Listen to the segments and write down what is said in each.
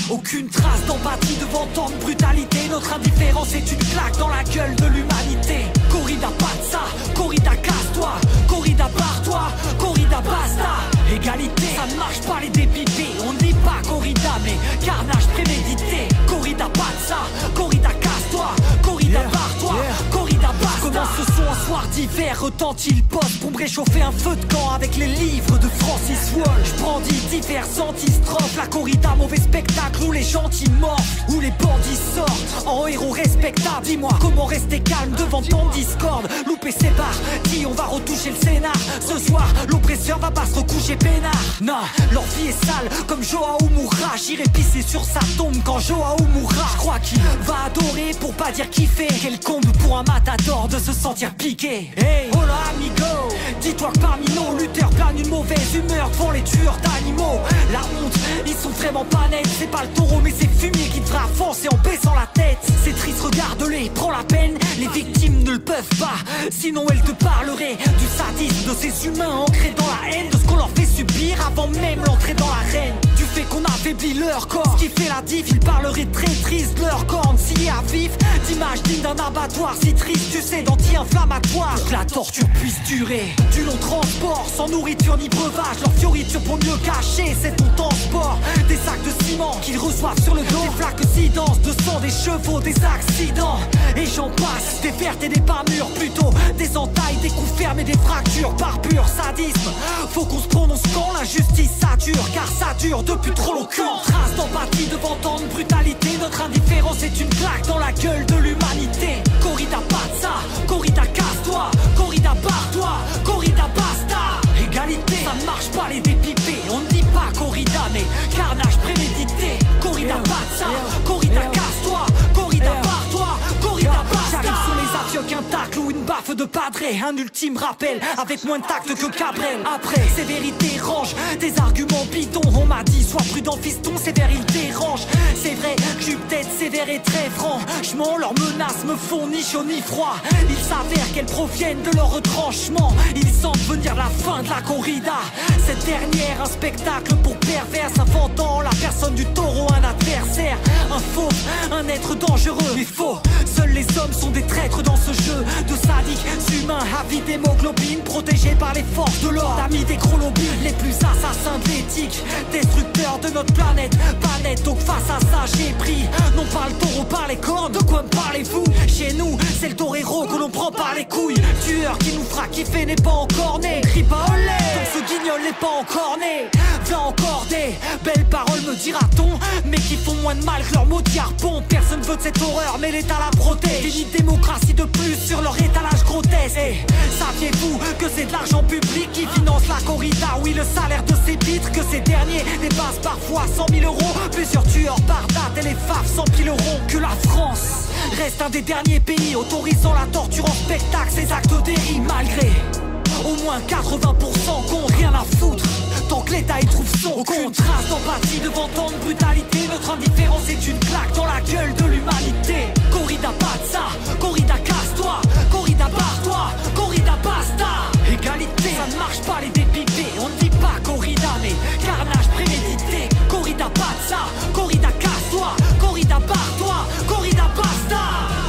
Aucune trace d'empathie devant tant de brutalité. Notre indifférence est une claque dans la gueule de l'humanité. Corrida, pas de ça, corrida, casse-toi. Corrida, barre-toi, corrida, basta. Égalité, ça ne marche pas les dépipés. On ne dit pas corrida, mais carnage prémédité. Corrida, pas de ça, corrida, casse-toi. Corrida, barre-toi, corrida, basta. Commence ce son un soir d'hiver, retentit le poste pour me réchauffer un feu de camp avec les livres de Francis Wall. Je brandis divers antistrophes. La corrida, mauvais spectacle où les gentils morflent, où les bandits sortent en héros respectables. Dis-moi comment rester calme devant tant de discorde. Louper ses barres, dis on va retoucher le scénar. Ce soir l'oppresseur va pas se recoucher peinard. Non, leur vie est sale comme Joao mourra. J'irai pisser sur sa tombe quand Joao mourra. Je crois qu'il va adorer pour pas dire kiffer. Quel comble pour un matador de se sentir piqué. Hey, hola amigo, dis-toi que parmi nos lutteurs plane une mauvaise humeur devant les tueurs d'animaux. La honte, ils sont vraiment pas nets. C'est pas le taureau mais c'est fumier qui devra avancer en baissant la tête. C'est triste, regarde-les, prends la peine. Les victimes ne le peuvent pas, sinon elles te parleraient du sadisme de ces humains ancrés dans la haine, de ce qu'on leur fait subir avant même l'entrée dans l'arène. Du fait qu'on affaiblit leur corps, ce qui fait la diff, ils parleraient très triste de leur cornes sciés à vif, d'images dignes d'un abattoir si triste, tu sais, d'anti-inflammatoire. Pour que la torture puisse durer, du long transport, sans nourriture ni breuvage, leur fioriture pour mieux cacher cet honte en sport. Des sacs de ciment qu'ils reçoivent sur le dos, des flaques si denses de sang, des chevaux, des accidents, et j'en passe, des pertes et des pas mûres, plutôt des entailles, des coups fermes et des fractures par pur sadisme. Faut qu'on se prononce quand l'injustice ça dure, car ça dure depuis trop longtemps. Trace d'empathie devant tant de brutalité. Notre indifférence est une claque dans la gueule de l'humanité. Corrida, pas de ça, corrida, casse-toi. Corrida, barre-toi, corrida, basta. Égalité, ça ne marche pas les dépipés. On ne dit pas corrida mais carnage prémédité. Corrida, pas de ça, corrida, casse-toi. Corrida, barre-toi, corrida, basta. J'arrive sur les avioques, un tacle ou une baffe de padré. Un ultime rappel avec moins de tact que Cabrel. Après, sévérité range des arguments bidons. On m'a dit sois prudent fiston, sévère il dérange. C'est vrai que je suis peut-être sévère et très franchement leurs menaces me font ni chaud ni froid. Il s'avère qu'elles proviennent de leur retranchement. Ils sentent venir la fin de la corrida. Cette dernière, un spectacle pour pervers, inventant la personne du taureau, un adversaire, un faux, un être dangereux. Mais faux, seuls les hommes sont des traîtres dans ce jeu de sadiques humains, avides d'hémoglobine, protégés par les forces de l'ordre, amis des chronobiles, les plus assassins de l'éthique, destructeurs de notre planète, pas net. Donc face à ça j'ai pris, non pas le taureau par les cornes. De quoi me parlez-vous? Chez nous, c'est le torero que l'on prend par les couilles. Tueur qui nous fera kiffer n'est pas encore né. Crie pas olé, donc ce guignol n'est pas encore né. V'là encore des belles paroles me dira-t-on, mais qui font moins de mal que leurs mots de harpon. Personne veut de cette horreur mais l'État la protège. Déni de démocratie de plus sur leur étalage grotesque. Et saviez-vous que c'est de l'argent public qui finance la corrida? Oui, le salaire de ces pitres, que ces derniers dépassent parfois 100 000 euros. Plusieurs tueurs par date et les faves s'empileront. Que la France reste un des derniers pays autorisant la torture en spectacle, ces actes dérives, malgré au moins 80% qu'ont rien à foutre. Tant que l'État y trouve son compte. Aucune trace d'empathie devant tant de brutalité. Notre indifférence est une claque dans la gueule de l'humanité. Corrida, pas de ça, corrida, casse-toi. Corrida, barre-toi, corrida, basta. Égalité, ça ne marche pas les dépipés. On ne dit pas corrida mais carnage prémédité. Corrida, pas de ça, corrida, casse-toi. Corrida, barre-toi, corrida, basta.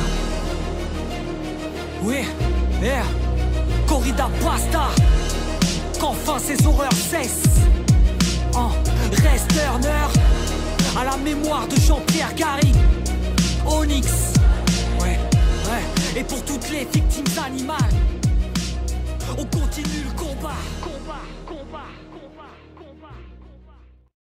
Oui, yeah. Corrida, basta. Qu'enfin ces horreurs cessent. Reste Turner à la mémoire de Jean-Pierre Garry, Onyx. Ouais. Et pour toutes les victimes animales, on continue le combat.